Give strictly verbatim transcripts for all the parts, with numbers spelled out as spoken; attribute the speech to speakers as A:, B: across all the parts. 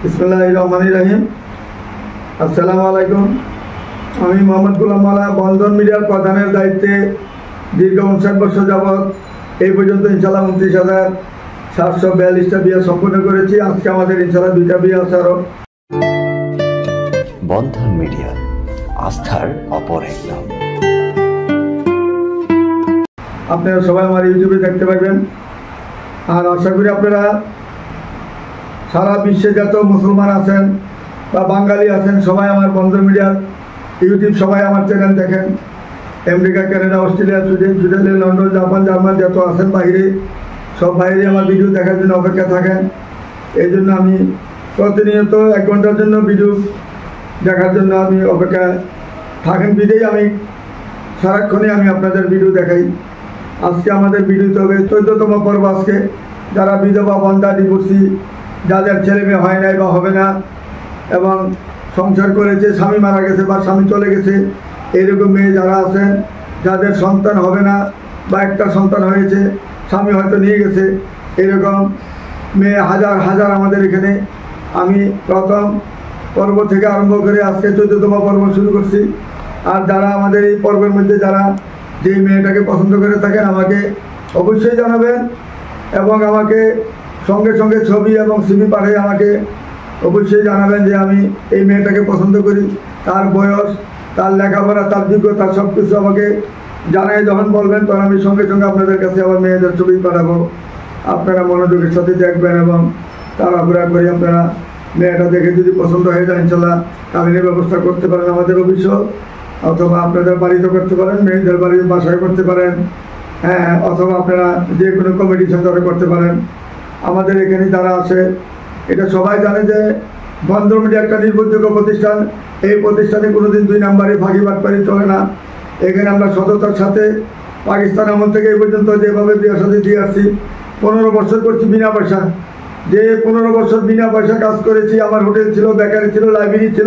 A: বিসমিল্লাহির রহমানির রহিম। আসসালামু আলাইকুম। আমি মোহাম্মদ গোলাম মাওলা বন্ধন মিডিয়ার প্রধানের দায়িত্বে দীর্ঘ উনষাট বছর যাবৎ এই পর্যন্ত ইনশাল্লাহ উনত্রিশ হাজার সাতশো বিয়াল্লিশটা বিয়ে সম্পূর্ণ করেছি। আজকে আমাদের ইনশাল্লাহ দুইটা বিয়ে আছে আরো।
B: বন্ধন মিডিয়া, আস্থার অপর এক নাম।
A: আপনারা সবাই আমার ইউটিউবে দেখতে পাবেন। আর আশা করি আপনারা সারা বিশ্বে যত মুসলমান আছেন বা বাঙালি আছেন সবাই আমার বন্ধন মিডিয়ার ইউটিউব সবাই আমার চ্যানেল দেখেন। America, Canada, Australia, Sweden, Switzerland, London, Japan, German যত আছেন বাইরে, সব বাইরে আমার ভিডিও দেখার জন্য অপেক্ষা থাকেন। এই জন্য আমি প্রতিনিয়ত এক ঘন্টার জন্য ভিডিও দেখার জন্য আমি অপেক্ষা থাকেন বিদেই আমি সারাক্ষণে আমি আপনাদের ভিডিও দেখাই। আজকে আমাদের ভিডিওতে হবে চোদ্দতম পর্ব। আজকে যারা বিধবা, বন্ধা, ডিভোর্সি, যাদের ছেলে মেয়ে হয় নাই বা হবে না এবং সংসার করেছে, স্বামী মারা গেছে বা স্বামী চলে গেছে, এরকম মেয়ে যারা আছেন যাদের সন্তান হবে না বা একটা সন্তান হয়েছে স্বামী হয়তো নিয়ে গেছে, এরকম মেয়ে হাজার হাজার আমাদের এখানে। আমি প্রথম পর্ব থেকে আরম্ভ করে আজকে চোদ্দতম পর্ব শুরু করছি। আর যারা আমাদের এই পর্বের মধ্যে যারা যেই মেয়েটাকে পছন্দ করে থাকেন আমাকে অবশ্যই জানাবেন এবং আমাকে সঙ্গে সঙ্গে ছবি এবং সিভি পাঠিয়ে আমাকে অবশ্যই জানাবেন যে আমি এই মেয়েটাকে পছন্দ করি। তার বয়স, তার লেখাপড়া, তার যোগ্যতা সব কিছু আমাকে জানাই যখন বলবেন তখন আমি সঙ্গে সঙ্গে আপনাদের কাছে আবার মেয়েদের ছবি পাঠাবো। আপনারা মনোযোগের সাথে দেখবেন এবং তাড়াহুড়া করে আপনারা মেয়েটা দেখে যদি পছন্দ হয়ে যায় ইনশাল্লাহ কাবিনের ব্যবস্থা করতে পারেন আমাদের অফিসও, অথবা আপনাদের বাড়িতে করতে পারেন, মেয়েদের বাড়ির বাসায় করতে পারেন, হ্যাঁ, অথবা আপনারা যে কোনো কমিটি সেন্টারে করতে পারেন। আমাদের এখানে যারা আছে এটা সবাই জানে যে বন্ধন মিডিয়া একটা নির্ভরযোগ্য প্রতিষ্ঠান। এই প্রতিষ্ঠানে কোনোদিন দুই নাম্বারে ফাঁকি বাটপারি চলে না। এখানে আমরা সততার সাথে পাকিস্তান আমল থেকে এই পর্যন্ত যেভাবে বিয়ে সাথে দিয়ে আসছি, পনেরো বছর করছি বিনা পয়সা। যে পনেরো বছর বিনা পয়সা কাজ করেছি, আমার হোটেল ছিল, বেকারি ছিল, লাইব্রেরি ছিল,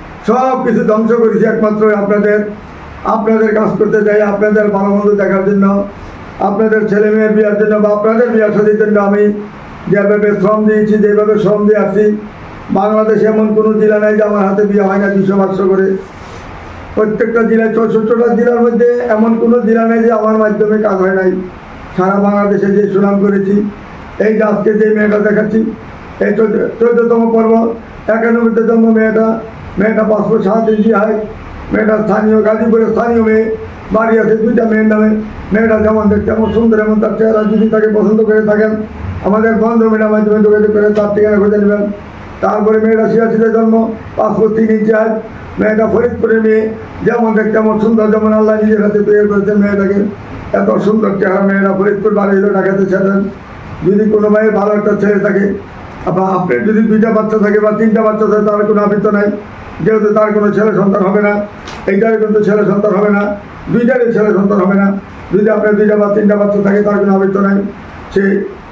A: সব কিছু ধ্বংস করেছি একমাত্র আপনাদের আপনাদের কাজ করতে যাই, আপনাদের ভালো মন্দ দেখার জন্য, আপনাদের ছেলে মেয়ের বিয়ার জন্য বা আপনাদের বিয়া সাথীর জন্য আমি যেভাবে শ্রম দিয়েছি, যেভাবে শ্রম দিয়ে আসছি। বাংলাদেশে এমন কোনো জেলা নেই যে আমার হাতে বিয়ে হয় না দুশো পাঁচশো করে। প্রত্যেকটা জেলায়, চৌষট্টিটা জেলার মধ্যে এমন কোনো জেলা নেই যে আমার মাধ্যমে কাজ হয় নাই। সারা বাংলাদেশে যে সুনাম করেছি, এই যে আজকে যে মেয়েটা দেখাচ্ছি, এই চোদ্দ চোদ্দতম পর্ব, একানব্বইতে জন্ম মেয়েটা। মেয়েটা পাঁচশো সাত ইঞ্চি হয়। মেয়েটা স্থানীয়, গাজীপুরের স্থানীয় মেয়ে। বাড়ি আছে দুইটা মেয়ের নামে। মেয়েটা যেমন দেখতে এমন সুন্দর, এমন তার চেহারা যদি তাকে পছন্দ করে থাকেন আমাদের বন্ধন মিডিয়ার মাধ্যমে যোগাযোগ করে তার ঠিকানা খুঁজে নেবেন। তারপরে মেয়েটা ছিয়াশিতে জন্ম, পাঁচশো তিন ইঞ্চি হয়। মেয়েটা ফরিদপুরের মেয়ে, যেমন দেখতে এমন সুন্দর, যেমন আল্লাহ নিজের হাতে তৈরি করেছেন মেয়েটাকে। এত সুন্দর চেহারা। মেয়েরা ফরিদপুর বাড়ি হলো ঢাকাতে ছেড়েন। যদি কোনো ভাইয়ের ভালো একটা ছেলে থাকে বা আপনার যদি দুইটা বাচ্চা থাকে বা তিনটা বাচ্চা থাকে তার কোনো আবৃত্ত নাই, যেহেতু তার কোনো ছেলে সন্তান হবে না। এইটারই কিন্তু ছেলে সন্তান হবে না, দুইটারই ছেলে সন্তান হবে না। যদি আপনার দুইটা বা তিনটা বাচ্চা থাকে তার কোনো আবৃত্ত নাই। সে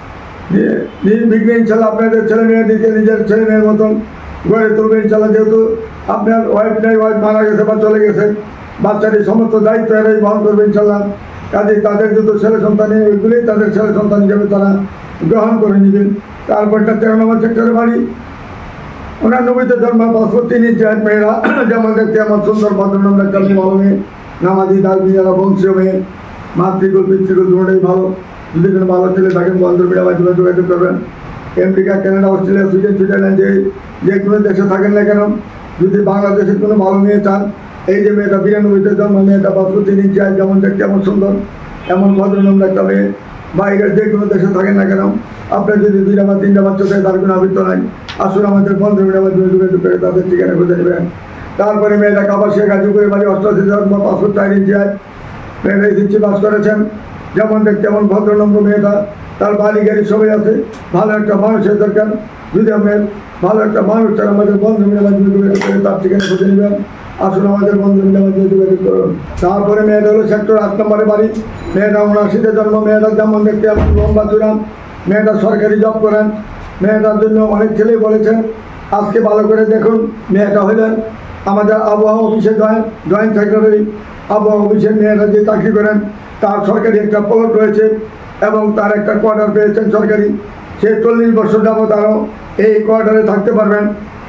A: নির্বিঘ্নে ইনশাল্লাহ আপনাদের ছেলে মেয়েদেরকে নিজের ছেলে মেয়ের মতন গড়ে তুলবে ইনশাল্লাহ। যেহেতু আপনার ওয়াইফ নেই, ওয়াইফ মারা গেছে বা চলে গেছে, বাচ্চাটির সমস্ত দায়িত্ব এরাই বহন করবে ইনশাল্লাহ। কাজে তাদের যত ছেলে সন্তান ওইগুলোই তাদের ছেলে সন্তান হিসেবে তারা গ্রহণ করে নেবেন। তারপরটা তেরো নম্বর সেক্টরে বাড়ি, উনানব্বইতে জন্ম, পাঁচশো তিন ইঞ্চি হাত। মেয়েরা যেমন দেখতে আমার সুন্দর ভদ্রনম্র একটা মেয়ে, ভালো মেয়ে, নামাজি, দার্মি, যারা বংশীয় মেয়ে, মাতৃকুল পিতৃকুল দুটোই ভালো। যদি কোনো ভালো ছেলে থাকেন বন্ধন মিডিয়ার মাধ্যমে যোগাযোগ করবেন। America, Canada, Australia, Sweden, Switzerland যে যে কোনো দেশে থাকেন না কেন, যদি বাংলাদেশের কোনো ভালো মেয়ে চান, এই যে মেয়েটা বিরানব্বইতে জন্ম, মেয়েটা পাঁচশো তিন ইঞ্চি হাত, যেমন দেখতে এমন সুন্দর, এমন ভদ্রনম্র একটা মেয়ে, বাইরের যে কোনো দেশে থাকেন না কেন, আপনার যদি দুইটা বা তিনটা বাচ্চা থাকে তার কোনো আবৃত্ত নাই, আসলে আমাদের বন্ধন মিডিয়ার মাধ্যমে যোগাযোগ করে তাদের ঠিকানা খুঁজে নেবেন। তারপরে মেয়েটা কাবাসিয়া, গাজীপুরে বাড়ি, অষ্টআশি জন্ম, পাঁচশো চার ইঞ্চি হাত। মেয়েটা এসেছি বাস করেছেন, যেমন দেখতে এমন ভদ্রনম্র মেয়েটা। তার বাড়ি গাড়ি সবাই আছে। ভালো একটা মানুষের দরকার। যদি আপনার ভালো একটা মানুষ চান আমাদের বন্ধন মিডিয়ার মাধ্যমে যোগাযোগ করে তার ঠিকানা খুঁজে নেবেন। আসলে আমাদের বন্ধন মিডিয়ার মাধ্যমে যোগাযোগ করুন। তারপরে মেয়েটা হলো সেক্টর আট নম্বরে বাড়ি। মেয়েটা উনআশিতে জন্ম। মেয়েটা যেমন দেখতে এমন লম্বা চূড়ান। মেয়েটা সরকারি জব করেন। মেয়েটার জন্য অনেক ছেলেই বলেছেন। আজকে ভালো করে দেখুন। মেয়েটা হলেন আমাদের আবহাওয়া অফিসে জয়েন্ট জয়েন্ট সেক্রেটারি। আবহাওয়া অফিসের মেয়েরা যে চাকরি করেন তার সরকারি একটা প্লট রয়েছে এবং তার একটা কোয়ার্টার পেয়েছেন সরকারি। সে চল্লিশ বছর যাবৎ আরও এই কোয়ার্টারে থাকতে পারবেন।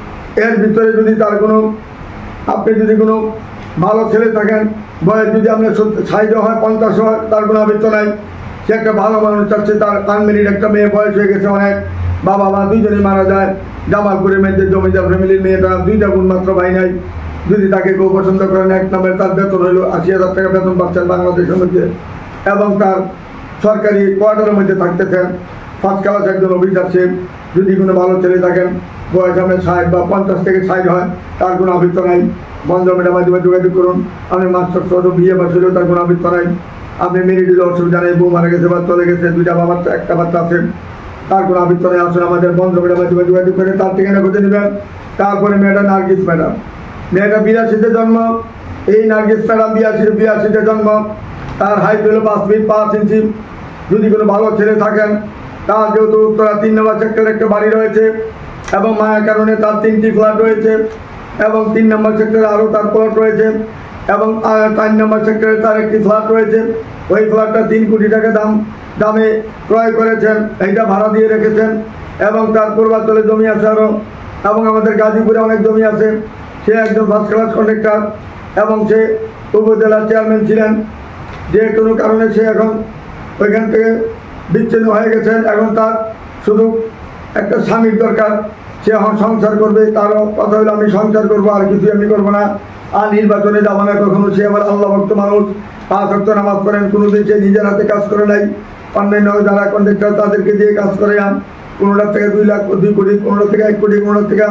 A: এর ভিতরে যদি তার কোনো আপনি যদি কোনো ভালো ছেলে থাকেন, বয়স যদি আপনার সাইডে হয় পঞ্চাশ হয়, তার কোনো আবৃত্ত নাই। সে একটা ভালো মানুষ চাচ্ছে, তার আনমেরিড একটা মেয়ে বয়স হয়ে গেছে অনেক, বাবা মা দুইজনই মারা যায়, জামালপুরের মেয়েদের জমিদার ফ্যামিলির মেয়েটা দুইটা গুণ মাত্র ভাই নাই। যদি তাকে কেউ পছন্দ করেন, এক নম্বরে তার বেতন হইল আশি হাজার টাকা বেতন পাচ্ছেন বাংলাদেশের মধ্যে, এবং তার সরকারি কোয়ার্টারের মধ্যে থাকতেছেন, ফার্স্ট ক্লাস একজন অফিসার। সে যদি কোনো ভালো ছেলে থাকেন, বয়স আপনার ষাট বা পঞ্চাশ থেকে ষাট হয়, তার কোনো আবৃত্ত নাই। বন্ধমের মাধ্যমে যোগাযোগ করুন। আপনি মাস্টার সহ বিয়ে বা ছিল, তার কোনো আবৃত্ত নাই। আপনি মেরিট দিলে অসুবিধা নেই, বউ মারা গেছে বা চলে গেছে, দুইটা বাবার একটা বাচ্চা আছে, তার কোনো আবৃত্ত নেই। আসলে আমাদের বন্ধমের মাধ্যমে যোগাযোগ করে তার ঠিকানা খুঁজে নেবেন। তারপরে মেয়েটা নার্গিস ম্যাডাম, মেয়েটা বিরাশিতে জন্ম। এই নার্গিস ম্যাডাম বিরাশি বিরাশিতে জন্ম। তার হাইট হলো পাঁচ ফিট পাঁচ ইঞ্চি। যদি কোনো ভালো ছেলে থাকেন, তার যেহেতু উত্তরা তিন নম্বর সেক্টরে একটা বাড়ি রয়েছে এবং মায়ের কারণে তার তিনটি ফ্ল্যাট রয়েছে, এবং তিন নম্বর সেক্টরে আরও তার প্লট রয়েছে, এবং চার নম্বর সেক্টরে তার একটি ফ্ল্যাট রয়েছে। ওই ফ্ল্যাটটা তিন কোটি টাকা দাম দামে ক্রয় করেছেন, এইটা ভাড়া দিয়ে রেখেছেন। এবং তার পূর্বাঞ্চলে জমি আছে আরও, এবং আমাদের গাজীপুরে অনেক জমি আছে। সে একজন ফার্স্ট ক্লাস কন্ট্রাক্টর এবং সে উপজেলার চেয়ারম্যান ছিলেন। যে কোনো কারণে সে এখন ওইখান থেকে বিচ্ছিন্ন হয়ে গেছেন। এখন তার শুধু একটা স্বামীর দরকার, সে এখন সংসার করবে। তারও কথা হলো আমি সংসার করবো, আর কিছু আমি করবো না, আর নির্বাচনে যাবো না কখনো। সে আবার আল্লাহ ভক্ত মানুষ, পাঁচ ওয়াক্ত নামাজ পড়েন, কোনো দিন সে নিজের হাতে কাজ করে নাই। অন্যান্য যারা কন্ট্রাক্টর তাদেরকে দিয়ে কাজ করে আন, কোনোটার থেকে দুই লাখ দুই কোটি, কোনোটার থেকে এক কোটি, কোনোটার থেকে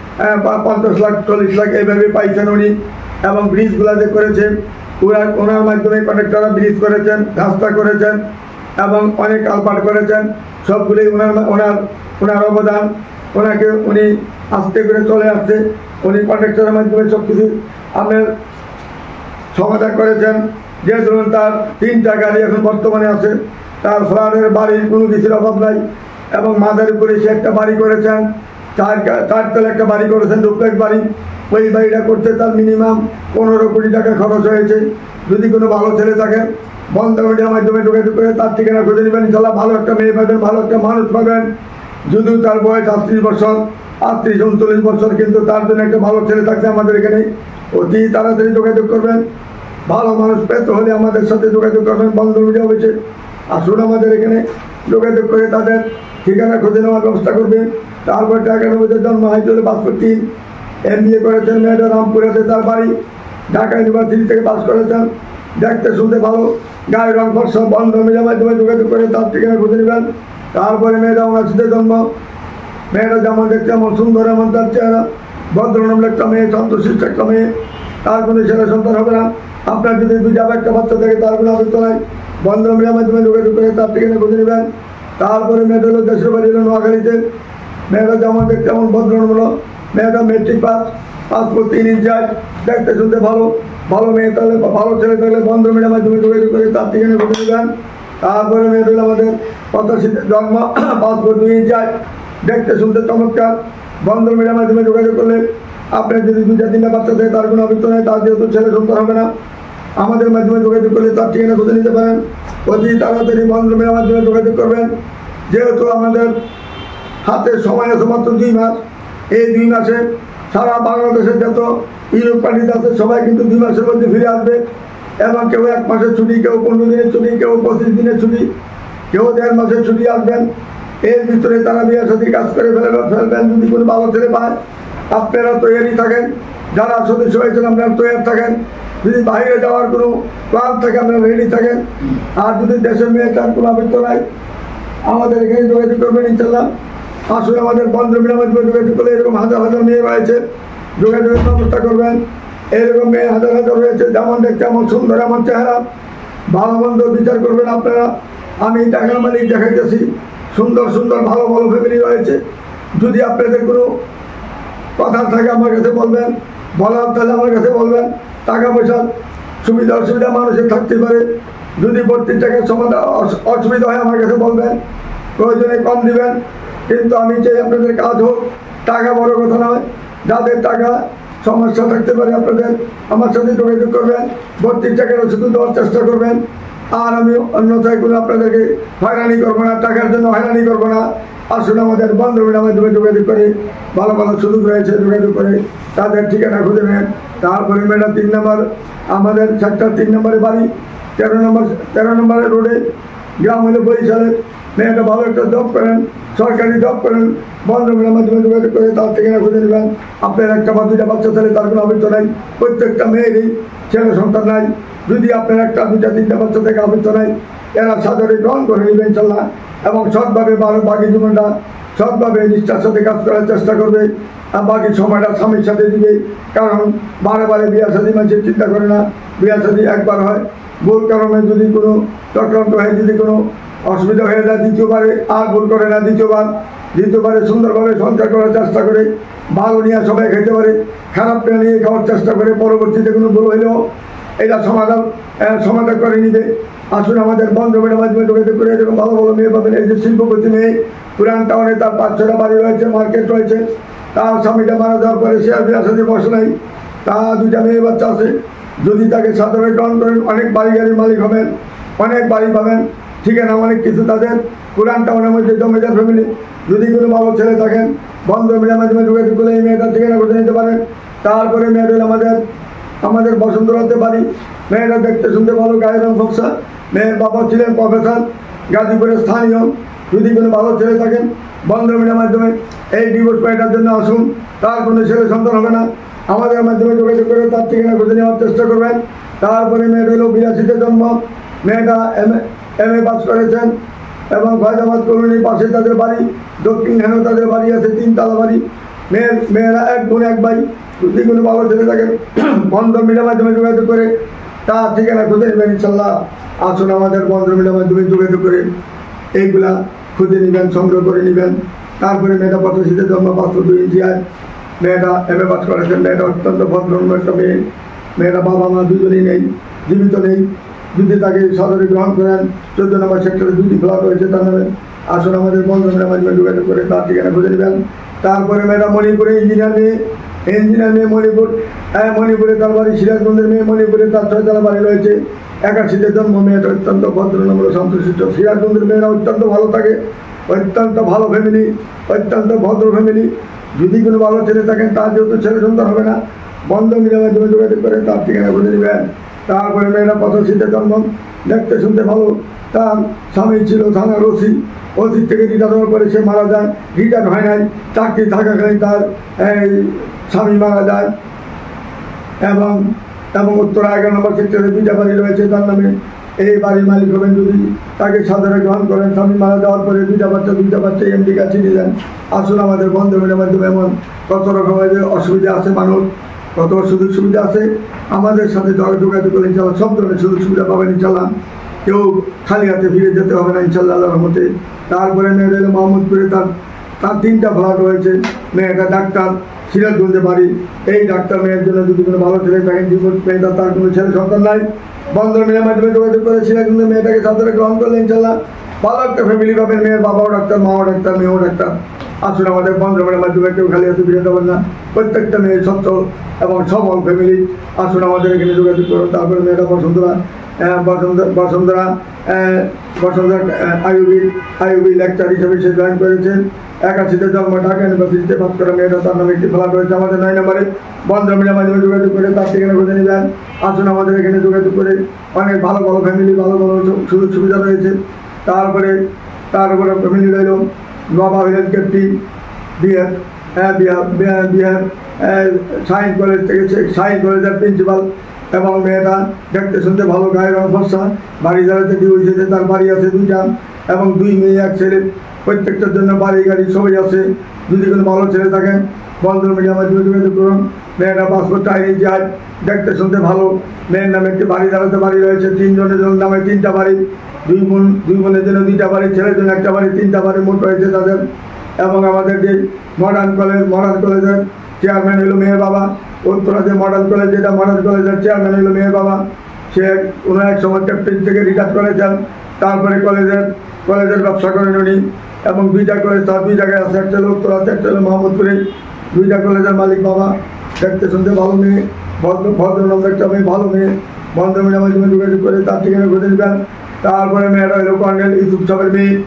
A: পঞ্চাশ লাখ চল্লিশ লাখ এইভাবে পাইছেন উনি। এবং ব্রিজগুলো যে করেছেন, ওরা ওনার মাধ্যমে কন্ট্রাক্টররা ব্রিজ করেছেন, রাস্তা করেছেন এবং অনেক আলপাট করেছেন। সবগুলোই ওনার ওনার ওনার অবদান। ওনাকে উনি আস্তে করে চলে আসছে, উনি কন্ট্রাক্টরের মাধ্যমে সব কিছু আপনার সমাধান করেছেন। যে ধরুন তার তিনটা গাড়ি এখন বর্তমানে আছে, তার ফ্ল্যাটের বাড়ির কোনো কিছুর অভাব নাই, এবং মাথার উপরে সে একটা বাড়ি করেছেন, চার চার তলা একটা বাড়ি করেছেন, ডুপ্লেক্স বাড়ি। ওই বাড়িটা করতে তার মিনিমাম পনেরো কোটি টাকা খরচ হয়েছে। যদি কোনো ভালো ছেলে থাকে, বন্ধ মিডিয়ার মাধ্যমে যোগাযোগ করে তার ঠিকানা খুঁজে নেবেন। ইনশাল্লাহ ভালো একটা মেয়ে পাবেন, ভালো একটা মানুষ পাবেন। যদিও তার বয়স আটত্রিশ বছর, আটত্রিশ উনচল্লিশ বছর, কিন্তু তার জন্য একটা ভালো ছেলে থাকছে আমাদের এখানে। অতি তাড়াতাড়ি যোগাযোগ করবেন। ভালো মানুষ পেতে হলে আমাদের সাথে যোগাযোগ করবেন। বন্ধ মিডিয়া হয়েছে, আসুন আমাদের এখানে যোগাযোগ করে তাদের ঠিকানা খুঁজে নেওয়ার ব্যবস্থা করবেন। তারপর একানব্বইতে জন্ম, হাইট হলে পাঁচশো তিন, এম বি এ করেছেন, মেয়েটা রামপুরাতে তার বাড়ি, ঢাকা ইউনিভার্সিটি থেকে পাস করেছেন। দেখতে শুনতে ভালো, গায়ের রং ফর্সা। বন্ধ মিডিয়ার মাধ্যমে যোগাযোগ করে তার ঠিকানা খুঁজে নেবেন। তারপরে মেয়েটা উনাশিতে জন্ম, মেয়েটা যেমন দেখতে এমন সুন্দর, এমন তার চেহারা, ভদ্রনাম একটা মেয়ে, শান্তশিষ্ট একটা মেয়ে, তার কোনো ছেলে সন্তান হবে না। আপনার যদি দুই যাবে একটা বাচ্চা থাকে, তার কোনো আবৃত্ত নাই। বন্ধ মিডিয়ার মাধ্যমে যোগাযোগ করে তার ঠিকানা খুঁজে নেবেন। তারপরে মেয়েটা হলো দেশের বাড়ি হলো নোয়াখালীতে, মেয়েটা যেমন দেখতে এমন ভদ্রনাম হলো, মেয়েটা মেট্রিক পাস, পাসপোর্ট তিন ইঞ্চার, দেখতে শুনতে ভালো, ভালো মেয়ে তাহলে ভালো ছেলে থাকলে বন্ধ মিডিয়ার মাধ্যমে যোগাযোগ করে তার ঠিকানা খুঁজে নেবেন। তারপরে মেয়েটা হলো আমাদের পঁচাশিতে জন্ম, পাসপোর্ট দুই ইঞ্চার, দেখতে শুনতে চমৎকার। বন্ধ মিডিয়ার মাধ্যমে যোগাযোগ করলে আপনার যদি দুইটা তিনটা বাচ্চা থাকে, তার কোনো আবৃত্ত নেই, তার যেহেতু ছেলে সন্তান হবে না, আমাদের মাধ্যমে যোগাযোগ করলে তার ঠিকানা খুঁজে নিতে পারেন। অতি তাড়াতাড়ি বন্ধ মিডিয়ার মাধ্যমে যোগাযোগ করবেন। যেহেতু আমাদের হাতে সময় আছে মাত্র দুই মাস, এই দুই মাসে সারা বাংলাদেশের যত ইউরোপ কান্ট্রিতে আছে সবাই কিন্তু দুই মাসের মধ্যে ফিরে আসবে। এবং কেউ এক মাসের ছুটি, কেউ পনেরো দিনের ছুটি, কেউ পঁচিশ দিনের ছুটি, কেউ দেড় মাসের ছুটি আসবেন। এর ভিতরে তারা বিয়ের সাথে কাজ করে ফেলবেন ফেলবেন যদি কোনো ভালো ছেলে পায়। আপনারা তৈরি থাকেন, যারা সদস্য হয়েছেন আপনারা তৈরি থাকেন। যদি বাইরে যাওয়ার কোনো প্ল্যান থাকে আপনারা রেডি থাকেন। আর যদি দেশের মেয়ে চান, কোনো আবৃত্ত নাই, আমাদের এখানে যোগাযোগ করবেন ইনশাল্লাহ। আসলে আমাদের বন্ধ মিডিয়ার মাধ্যমে যোগাযোগ করলে এরকম হাজার হাজার মেয়ে রয়েছে, যোগাযোগের ব্যবস্থা করবেন। এরকম মেয়ে হাজার হাজার রয়েছে, যেমন দেখতে এমন সুন্দর, এমন চেহারা, ভালো মন্দ বিচার করবেন আপনারা। আমি টাকার মালিক দেখাইতেছি, সুন্দর সুন্দর ভালো ভালো ফ্যামিলি রয়েছে। যদি আপনাদের কোনো কথা থাকে আমার কাছে বলবেন, বলার তাহলে আমার কাছে বলবেন। টাকা পয়সার সুবিধা অসুবিধা মানুষের থাকতে পারে, যদি ভর্তির টাকার সমাধান অসুবিধা হয় আমার কাছে বলবেন, প্রয়োজনে কম দিবেন। কিন্তু আমি চাই আপনাদের কাজ হোক, টাকা বড় কথা নয়। যাদের টাকা সমস্যা থাকতে পারে আপনাদের আমার সাথে যোগাযোগ করবেন, ভর্তির টাকার ওষুধ দেওয়ার চেষ্টা করবেন। আর আমি অন্যথায় কোনো আপনাদেরকে হয়রানি করবো না, টাকার জন্য হয়রানি করবো না। আসুন আমাদের বন্ধুদের মাধ্যমে যোগাযোগ করে ভালো ভালো সুযোগ রয়েছে যোগাযোগ করে তাদের ঠিকানা খুঁজে নেন। তারপরে মেয়েটা তিন নম্বর আমাদের সেক্টর তিন নম্বরে বাড়ি, তেরো নম্বর তেরো নম্বরের রোডে, গ্রাম হলো বরিশালে। মেয়েটা ভালো একটা জব করেন, সরকারি জব করেন, বন্ধুদের মাধ্যমে যোগাযোগ করে তার ঠিকানা খুঁজে নেবেন। আপনার একটা বা দুইটা বাচ্চা ছেলে তার কোনো আবৃত্ত নাই, প্রত্যেকটা মেয়েরই ছেলে সন্তান নাই। যদি আপনার একটা দুইটা তিনটা বাচ্চা থেকে আবৃত্ত নাই, এরা সাদরে গ্রহণ করে নেবে ইনশাল্লাহ, এবং সৎভাবে বাকি জীবনটা সৎভাবে নিষ্ঠার সাথে কাজ করার চেষ্টা করবে, আর বাকি সময়টা স্বামীর সাথে দিবে। কারণ বারে বারে বিয়া শাদী মানুষের চিন্তা করে না, বিয়া শাদী একবার হয়, ভুল কারণে যদি কোনো চক্রান্ত হয়ে যদি কোনো অসুবিধা হয়ে যায় দ্বিতীয়বারে আর ভুল করে না, দ্বিতীয়বার দ্বিতীয়বারে সুন্দরভাবে সংসার করার চেষ্টা করে, ভালো নিয়ে সবাই খেতে পারে, খারাপটা নিয়ে খাওয়ার চেষ্টা করে, পরবর্তীতে কোনো ভুল হইলেও এটা সমাধান সমাধান করে নিবে। আসুন আমাদের বন্ধুদের মাধ্যমে যোগাযোগ করে এরকম ভালো ভালো মেয়ে পাবেন। এই যে শিল্পপতি মেয়ে, পুরান টাউনে তার পাঁচ ছটা বাড়ি রয়েছে, মার্কেট রয়েছে, তার স্বামীটা মারা যাওয়ার পরে সে আর বিয়ে সাথে বসে নাই, তার দুইটা মেয়ে বাচ্চা আছে। যদি তাকে সাদরে গ্রহণ করেন অনেক বাড়ি গাড়ির মালিক হবেন, অনেক বাড়ি পাবেন, ঠিকানা অনেক কিছু তাদের। পুরান টাউনের মধ্যে জমিদার ফ্যামিলি। যদি কোনো ভালো ছেলে থাকেন বন্ধুদের মাধ্যমে যোগাযোগ করে এই মেয়েটার ঠিকানা করে নিতে পারেন। তারপরে মেয়েটা আমাদের আমাদের বসন্তরাতে বাড়ি। মেয়েটা দেখতে শুনতে ভালো, গায়ের রং ফর্সা। মেয়ের বাবা ছিলেন প্রফেসর, গাজীপুরের স্থানীয়। যদি কোনো ভালো ছেলে থাকেন বন্ধুদের মাধ্যমে এই ডিভোর্স মেয়েটার জন্য আসুন, তার কোনো ছেলে সন্তান হবে না, আমাদের মাধ্যমে যোগাযোগ করে তার ঠিকানা খুঁজে নেওয়ার চেষ্টা করবেন। তারপরে মেয়েটা হলো বিরাশিতে জন্ম। মেয়েটা M A M A pass করেছেন এবং ফয়দাবাদ কলোনির পাশে তাদের বাড়ি, দক্ষিণ হেন তাদের বাড়ি আছে, তিনতলা বাড়ি। মেয়ের মেয়েরা এক বোন এক ভাই। যদি কোনো ভালো ছেলে থাকেন বন্ধন মিডিয়ার মাধ্যমে যোগাযোগ করে তার ঠিকানা খুঁজে নেবেন ইনশাল্লাহ। আসুন আমাদের বন্ধন মিডিয়ার মাধ্যমে যোগাযোগ করে এইগুলা খুঁজে নেবেন, সংগ্রহ করে নেবেন। তারপরে মেয়েটা পঁচাশিতে জন্ম, পাঁচশো দুই ইঞ্চি আয়। মেয়েটা এম এ পাস করেছেন। মেয়েটা অত্যন্ত ভদ্রম্য একটা মেয়ে। মেয়েটা বাবা মা দুজনেই নেই, জীবিত নেই। যদি তাকে সদরে গ্রহণ করেন, চোদ্দ নম্বর সেক্টরে দুটি ফ্ল্যাট রয়েছে তার নামে। আসুন আমাদের বন্ধনের মাধ্যমে যোগাযোগ করে তার ঠিকানা খুঁজে নেবেন। তারপরে মেয়েটা মণিপুরে ইঞ্জিনিয়ার মেয়ে, ইঞ্জিনিয়ার মেয়ে মণিপুর, হ্যাঁ মণিপুরে তার বাড়ি, সিরাজগঞ্জের মেয়ে, মণিপুরে তার ছয়তলা বাড়ি রয়েছে। একাশিতে জন্ম। মেয়েটা অত্যন্ত ভদ্র নম্র শান্তশিষ্ট। সিরাজগঞ্জের মেয়েরা অত্যন্ত ভালো থাকে, অত্যন্ত ভালো ফ্যামিলি, অত্যন্ত ভদ্র ফ্যামিলি। যদি কোনো ভালো ছেলে থাকেন তার যেহেতু ছেলে সন্তান হবে না, বন্ধ মিডিয়ার মাধ্যমে যোগাযোগ করে তার ঠিকানা খুঁজে নেবেন। তারপরে মেয়েরা পঁচাশিতে জন্ম, দেখতে শুনতে ভালো। তার স্বামী ছিল থানার ওসি, ওসির থেকে রিটায়ার হওয়ার পরে সে মারা যায়। রিটায়ার হয় নাই, চাকরি থাকাকালীন তার এই স্বামী মারা যায়। এবং এবং উত্তরা এগারো নম্বর সেক্টরে দুইটা বাড়ি রয়েছে তার নামে। এই বাড়ির মালিক হবেন যদি তাকে সাদরে গ্রহণ করেন। স্বামী মারা যাওয়ার পরে দুইটা বাচ্চা দুইটা বাচ্চা এমডি কাছে নিয়ে যান। আসুন আমাদের বন্ধুদের মাধ্যমে এমন কত রকমের অসুবিধা আছে মানুষ, কত সুযোগ সুবিধা আছে, আমাদের সাথে যোগাযোগ করে ইনশাল্লাহ সব ধরনের সুযোগ সুবিধা পাবেন ইনশাল্লাহ। কেউ খালি হাতে ফিরে যেতে হবে না ইনশাল্লাহ আল্লাহর রহমতে। তারপরে মেয়েটা এলো মোহাম্মদপুরে, তার তার তিনটা ফ্ল্যাট রয়েছে। মেয়েটা ডাক্তার, সিরাজগঞ্জে বাড়ি। এই ডাক্তার মেয়ের জন্য যদি কোনো ভালো ছেলে থাকেন, জীবন মেয়েটা তার কোনো ছেলে সন্তান নাই, বন্ধন মেয়ের মাধ্যমে যোগাযোগ করে সিরাজগঞ্জে মেয়েটাকে সাদরে গ্রহণ করলে ইনশাল্লাহ ভালো একটা ফ্যামিলি পাবেন। মেয়ের বাবাও ডাক্তার, মাও ডাক্তার, মেয়েও ডাক্তার। আসুন আমাদের বন্ধনের মাধ্যমে কেউ খালি হাতে ফিরে যাবেন না, প্রত্যেকটা মেয়ে সচ্ছল এবং সবল ফ্যামিলি। আসুন আমাদের এখানে যোগাযোগ করুন। তারপরে মেয়েটা বসন্তরা বসন্ত বসন্তরা বসন্তরা আইউবি আইউবি লেকচার হিসেবে সে জয়েন করেছেন। একাশিতে জন্ম, ঢাকা ইউনিভার্সিটিতে পাস করা মেয়েটা, তার নামে একটি ফ্ল্যাট রয়েছে আমাদের নয় নম্বরে। বন্ধন মিডিয়ার মাধ্যমে যোগাযোগ করে তার ঠিকানা খুঁজে নেবেন। আসুন আমাদের এখানে যোগাযোগ করে অনেক ভালো ভালো ফ্যামিলি, ভালো ভালো সুযোগ সুবিধা রয়েছে। তারপরে তারপরে ফ্যামিলি রইল বাবা হইলেন ক্যাপ্টেন, বিহার হ্যাঁ বিহার বিহার সায়েন্স কলেজ থেকে সায়েন্স কলেজের প্রিন্সিপাল। এবং মেয়েটা দেখতে শুনতে ভালো, গায়ের রং ফর্সা, বাড়ি দাঁড়াতে দিয়ে হয়েছে, তার বাড়ি আছে দুইটা এবং দুই মেয়ে এক ছেলে। প্রত্যেকটার জন্য বাড়ি গাড়ি সবই আছে। যদি কোনো ভালো ছেলে থাকেন বন্ধন মিডিয়ার মাধ্যমে যোগাযোগ করুন। মেয়েটা পাসপোর্ট আইনি যায়, দেখতে শুনতে ভালো। মেয়ের নামে একটি বাড়ি দাঁড়াতে বাড়ি রয়েছে, তিনজনের জন্য নামে তিনটা বাড়ি, দুই বোন দুই বোনের জন্য দুইটা বাড়ি, ছেলের জন্য একটা বাড়ি, তিনটা বাড়ি মোট রয়েছে তাদের। এবং আমাদের যে মডার্ন কলেজ, মডার্ন কলেজের চেয়ারম্যান হলো মেয়ের বাবা। উত্তরা যে মডার্ন কলেজ, যেটা মডার্ন কলেজের চেয়ারম্যান হলো মেয়ের বাবা। সে কোনো এক সময় ক্যাপ্টেন থেকে রিটায়ার করেছেন। তারপরে কলেজের কলেজের ব্যবসা করেন উনি। এবং দুইটা কলেজ তার দুই জায়গায় আছে, একটা হলো উত্তরাতে, একটা হলো মোহাম্মদপুরে। দুইটা কলেজের মালিক বাবা, দেখতে শুনতে ভালো মেয়ে, ভদ্র ভদ্রনন্দ একটা মেয়ে, ভালো মেয়ে। বন্ধন মিডিয়ার মাধ্যমে যোগাযোগ করে তার ঠিকানা খুঁজে নেবেন। তারপরে মেয়েরা হলো কর্নেল ইউসুফ সাহেবের মেয়ে।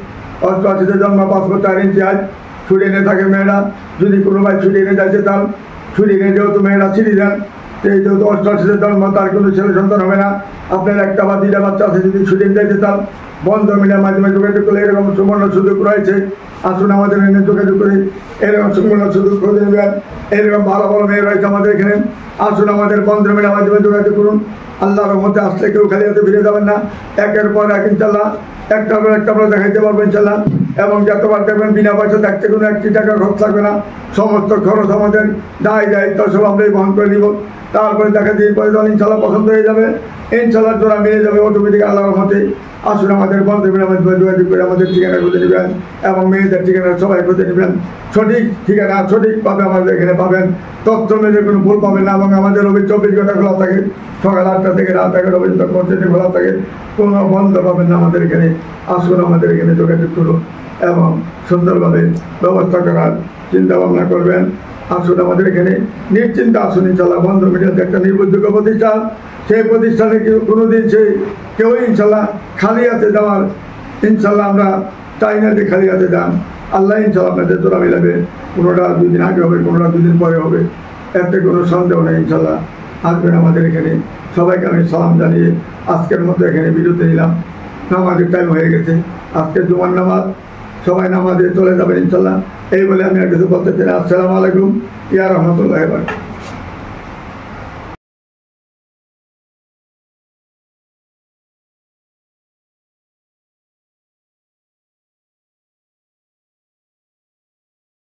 A: অষ্টআশিতে জন্ম, পাসপোর্ট চার ইঞ্চি আজ, ছুটি নিয়ে থাকে মেয়েরা। যদি কোনো ভাই ছুটি নিয়ে যাইতে চান, ছুটি নিয়ে যেহেতু মেয়েরা ছিঁড়ি দেন, এই যেহেতু অষ্টআশিতে জন্ম, তার কোনো ছেলে সন্তান হবে না। আপনার একটা বা দুইটা বাচ্চা আছে, যদি ছুটি নিয়ে যাইতে চান, বন্ধ মিডিয়ার মাধ্যমে যোগাযোগ করলে এরকম সুবর্ণ সুযোগ রয়েছে। আসুন আমাদের এখানে যোগাযোগ করে এরকম সুবর্ণ সুযোগ করে নেবেন। এরকম ভালো ভালো মেয়ে রয়েছে আমাদের এখানে। আসুন আমাদের বন্ধ মিডিয়ার মাধ্যমে যোগাযোগ করুন। আল্লাহর মধ্যে আসলে কেউ খালি হাতে ফিরে যাবেন না। একের পর এক ইনশাল্লাহ একটা পর একটা আমরা দেখাইতে পারবো ইনশাল্লাহ। এবং যতবার দেখবেন বিনা পয়সা দেখতে কোনো একটি টাকা খরচ লাগবে না। সমস্ত খরচ আমাদের দায় দায়িত্ব সব আমরাই বহন করে নিব। তারপরে দেখা দিয়ে পরে যখন ইনশাল্লাহ পছন্দ হয়ে যাবে, ইনশাল্লাহ জোড়া মিলে যাবে অটোমেটিক আল্লাহর মতে। আসুন আমাদের বন্ধ মিডিয়ার মাধ্যমে যোগাযোগ করে আমাদের ঠিকানা খুঁজে নেবেন এবং মেয়েদের ঠিকানা সবাই খুঁজে নেবেন। সঠিক ঠিকানা সঠিকভাবে আমাদের এখানে পাবেন। তথ্য মেঝে কোনো ভুল পাবেন না। এবং আমাদের অফিস চব্বিশ ঘন্টা খোলা থাকে, সকাল আটটা থেকে রাত এগারো পর্যন্ত কন্টিনিউ খোলা থাকে, কোনো বন্ধ পাবেন না আমাদের এখানে। আসুন আমাদের এখানে যোগাযোগ করুন এবং সুন্দরভাবে ব্যবস্থা করার চিন্তা ভাবনা করবেন। আসুন আমাদের এখানে নিশ্চিন্তে আসুন ইনশাল্লাহ। বন্ধ মিডিয়াতে একটা নির্ভরযোগ্য প্রতিষ্ঠান। সেই প্রতিষ্ঠানে কেউ কোনো দিন সেই কেউই ইনশাল্লাহ খালি হাতে যাওয়ার ইনশাল্লাহ আমরা চাই না যে খালি হাতে যান। আল্লাহ ইনশাল্লাহ আপনাদের জোড়া মিলাবে। কোনোটা দুদিন আগে হবে, কোনোটা দুদিন পরে হবে, এতে কোনো সন্দেহ নেই ইনশাল্লাহ। আসবেন আমাদের এখানে। সবাইকে আমি সালাম জানিয়ে আজকের মতো এখানে বিরতি নিলাম। নামাজের টাইম হয়ে গেছে, আজকে জুমার নামাজ, সবাই নামাজে চলে যাবেন ইনশাল্লাহ। এই বলে আমি আর কিছু বলতে চাই। আসসালামু আলাইকুম ইয়া রহমতুল্লাহ।